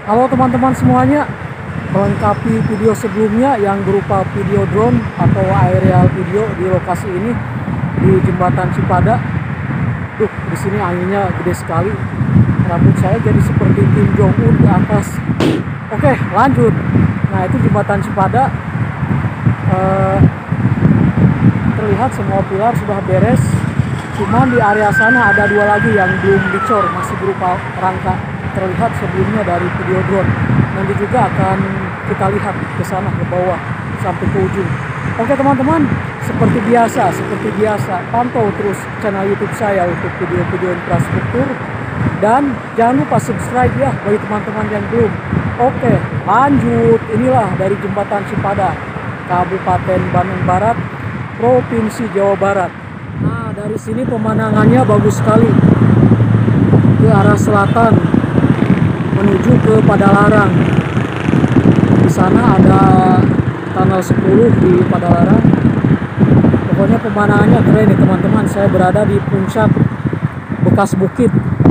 Halo teman-teman semuanya, melengkapi video sebelumnya yang berupa video drone atau aerial video di lokasi ini di Jembatan Cipada. Di sini anginnya gede sekali. Rambut saya jadi seperti Kim Jong Un di atas. Oke, lanjut. Nah, itu Jembatan Cipada. Terlihat semua pilar sudah beres. Cuman di area sana ada dua lagi yang belum dicor, masih berupa rangka. Terlihat sebelumnya dari video drone. Nanti juga akan kita lihat ke sana, ke bawah sampai ke ujung. Oke teman-teman, seperti biasa pantau terus channel YouTube saya untuk video-video infrastruktur, dan jangan lupa subscribe ya bagi teman-teman yang belum. Oke, lanjut. Inilah dari Jembatan Cipada, Kabupaten Bandung Barat, Provinsi Jawa Barat. Nah, dari sini pemandangannya bagus sekali ke arah selatan menuju ke Padalarang. Di sana ada Tunnel 10 di Padalarang. Pokoknya pemandangannya keren nih teman-teman. Saya berada di puncak bekas bukit.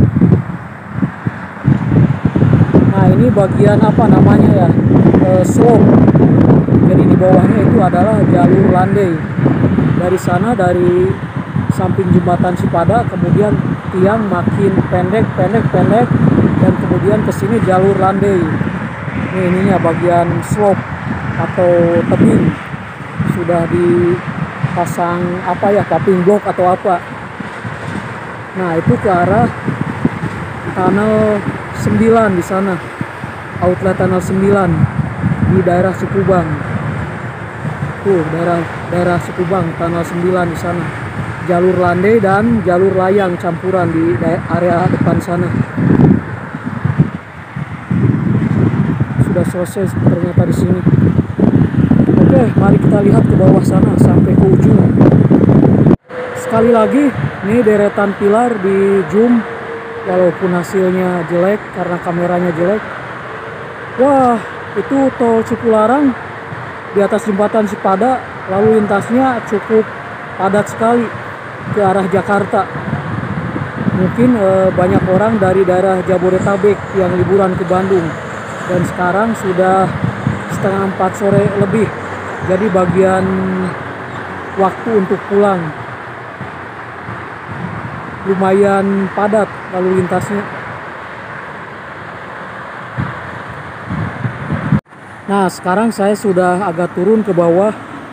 Nah, ini bagian apa namanya ya, slope. Jadi di bawahnya itu adalah jalur landai. Dari sana, dari samping Jembatan Cipada, kemudian tiang makin pendek, dan kemudian ke sini jalur landai. Ini ininya bagian slope atau tebing, sudah dipasang apa ya, paving block atau apa. Nah, itu ke arah Tunnel 9 di sana, outlet Tunnel 9 di daerah Cikubang. Tuh, daerah Cikubang, Tunnel 9 di sana. Jalur landai dan jalur layang campuran di area depan sana. Sudah selesai ternyata di sini. Oke, mari kita lihat ke bawah sana sampai ke ujung. Sekali lagi, ini deretan pilar di zoom walaupun hasilnya jelek karena kameranya jelek. Wah, itu tol Cipularang di atas Jembatan Cipada, lalu lintasnya cukup padat sekali ke arah Jakarta. Mungkin banyak orang dari daerah Jabodetabek yang liburan ke Bandung, dan sekarang sudah setengah 4 sore lebih, jadi bagian waktu untuk pulang. Lumayan padat lalu lintasnya. Nah, sekarang saya sudah agak turun ke bawah.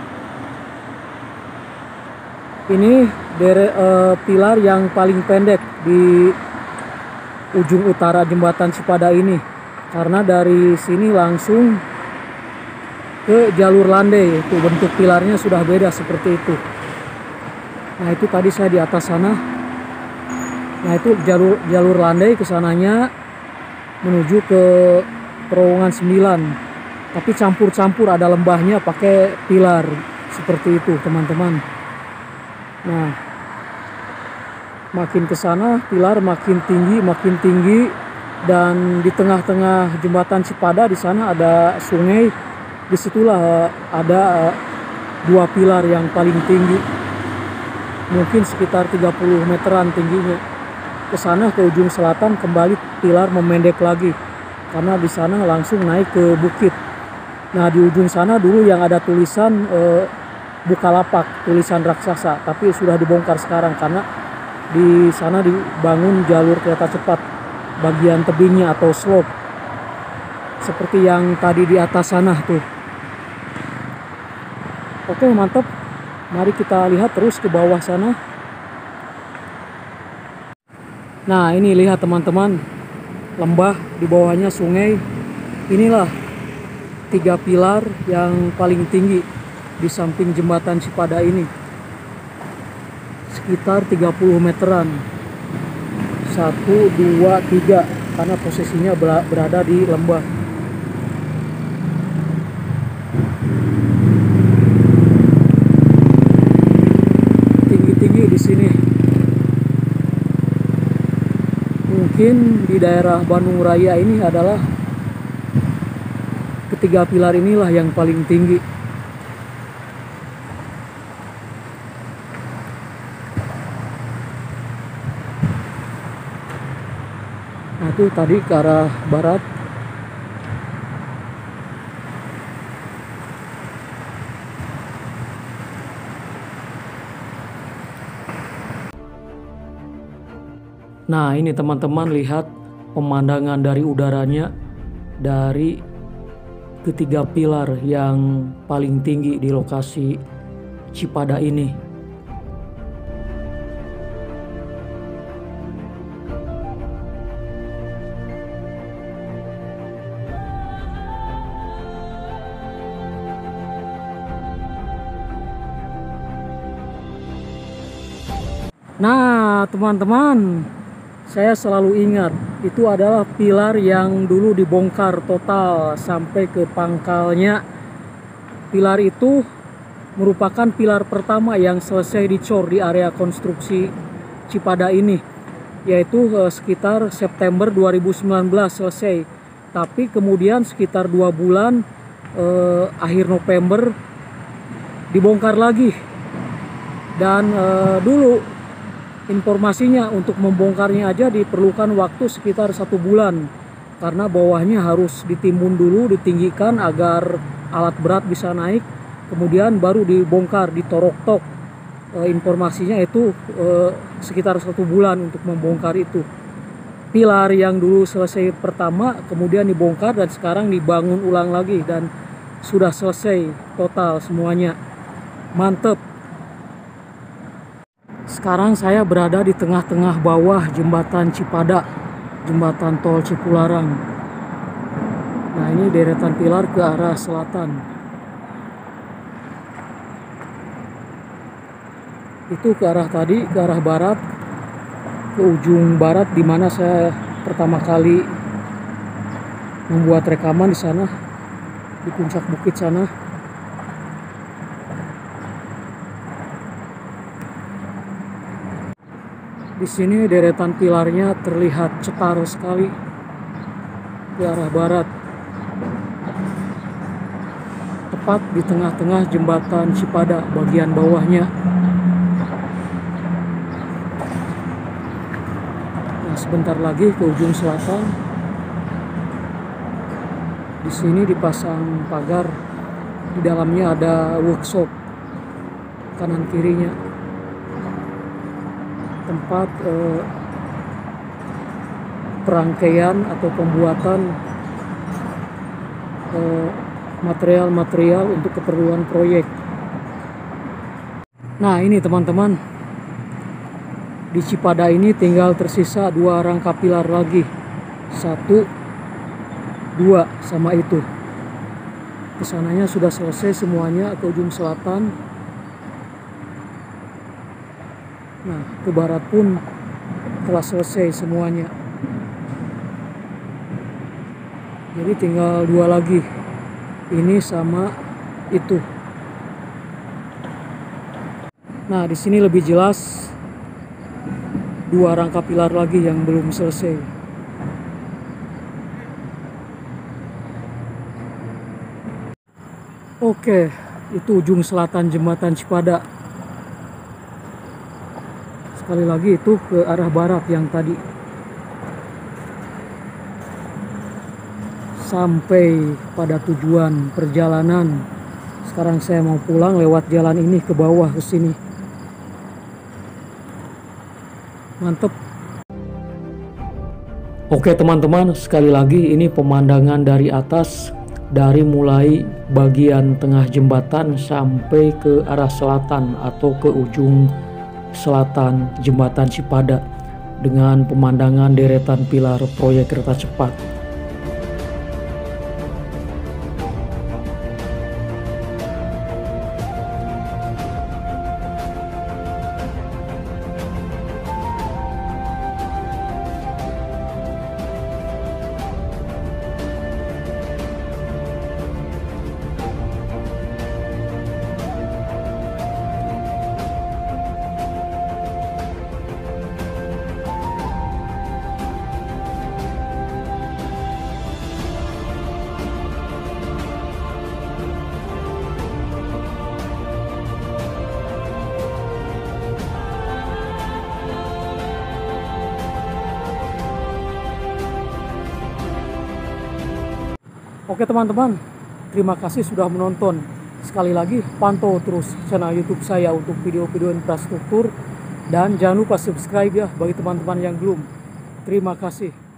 Ini pilar yang paling pendek di ujung utara Jembatan Cipada ini, karena dari sini langsung ke jalur landai. Itu bentuk pilarnya sudah beda seperti itu. Nah, itu tadi saya di atas sana. Nah, itu jalur landai ke sananya menuju ke terowongan 9. Tapi campur-campur, ada lembahnya pakai pilar seperti itu teman-teman. Nah, makin ke sana pilar makin tinggi, dan di tengah-tengah Jembatan Cipada di sana ada sungai. Disitulah ada dua pilar yang paling tinggi, mungkin sekitar 30 meteran tingginya. Ke sana, ke ujung selatan, kembali pilar memendek lagi karena di sana langsung naik ke bukit. Nah, di ujung sana dulu yang ada tulisan Bukalapak, tulisan raksasa, tapi sudah dibongkar sekarang karena di sana dibangun jalur kereta cepat bagian tebingnya atau slope, seperti yang tadi di atas sana tuh. Oke, mantap. Mari kita lihat terus ke bawah sana. Nah, ini lihat teman-teman, lembah, di bawahnya sungai. Inilah 3 pilar yang paling tinggi di samping Jembatan Cipada ini, sekitar 30 meteran. 1, 2, 3, karena posisinya berada di lembah. Tinggi-tinggi di sini. Mungkin di daerah Bandung Raya ini adalah ketiga pilar inilah yang paling tinggi. Nah, itu tadi ke arah barat Nah, ini teman-teman lihat pemandangan dari udaranya dari ketiga pilar yang paling tinggi di lokasi Cipada ini. Nah, teman-teman, saya selalu ingat itu adalah pilar yang dulu dibongkar total sampai ke pangkalnya. Pilar itu merupakan pilar pertama yang selesai dicor di area konstruksi Cipada ini, yaitu sekitar September 2019 selesai. Tapi kemudian sekitar 2 bulan akhir November dibongkar lagi. Dan dulu informasinya untuk membongkarnya aja diperlukan waktu sekitar 1 bulan, karena bawahnya harus ditimbun dulu, ditinggikan agar alat berat bisa naik, kemudian baru dibongkar, ditorok-tok. Informasinya itu sekitar 1 bulan untuk membongkar itu. Pilar yang dulu selesai pertama kemudian dibongkar dan sekarang dibangun ulang lagi dan sudah selesai total semuanya. Mantep. Sekarang saya berada di tengah-tengah bawah jembatan Cipada, jembatan tol Cipularang. Nah, ini deretan pilar ke arah selatan. Itu ke arah tadi, ke arah barat, ke ujung barat di mana saya pertama kali membuat rekaman di sana, di puncak bukit sana. Di sini deretan pilarnya terlihat cetar sekali ke arah barat. Tepat di tengah-tengah jembatan Cipada bagian bawahnya. Nah, sebentar lagi ke ujung selatan. Di sini dipasang pagar. Di dalamnya ada workshop kanan kirinya. Tempat perangkaian atau pembuatan material-material untuk keperluan proyek. Nah, ini teman-teman, di Cipada ini tinggal tersisa 2 rangka pilar lagi, 1, 2 sama itu. Kesananya sudah selesai semuanya ke ujung selatan. Nah, ke barat pun telah selesai semuanya. Jadi tinggal 2 lagi. Ini sama itu. Nah, di sini lebih jelas 2 rangka pilar lagi yang belum selesai. Oke, itu ujung selatan jembatan Cipada. Sekali lagi itu ke arah barat yang tadi. Sampai pada tujuan perjalanan. Sekarang saya mau pulang lewat jalan ini ke bawah ke sini. Mantep. Oke teman-teman, sekali lagi ini pemandangan dari atas, dari mulai bagian tengah jembatan sampai ke arah selatan atau ke ujung selatan jembatan Cipada dengan pemandangan deretan pilar proyek kereta cepat. Oke teman-teman, terima kasih sudah menonton. Sekali lagi pantau terus channel YouTube saya untuk video-video infrastruktur, dan jangan lupa subscribe ya bagi teman-teman yang belum. Terima kasih.